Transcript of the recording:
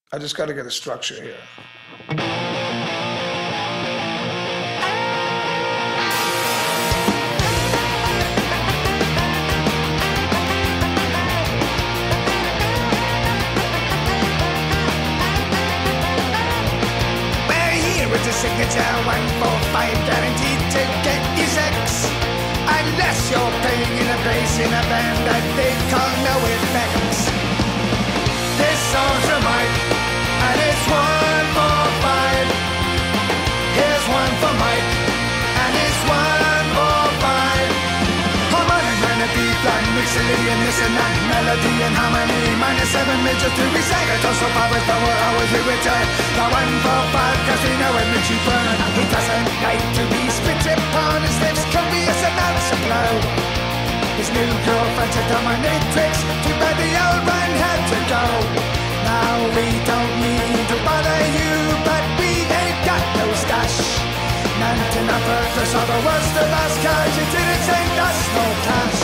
I just got to get a structure here. With a signature 145 guaranteed to get you sex. Unless you're playing in a bass in a band that they call no effects. This song's for Mike, and it's 145. Here's one for Mike, and it's 145. Harmonic minor B flat, mixolydian, this and that, melody and harmony, minor 7 major 3 recited, also powers, power, always we return. The 145, cause we know it makes you burn. He doesn't like to be spit upon, his lips copious amounts of blow. His new girlfriend's a dominatrix, too bad the old one had to go. Now we don't need to bother you, but we ain't got no stash. Not enough for us, all the worst of us, cause you didn't send us no cash.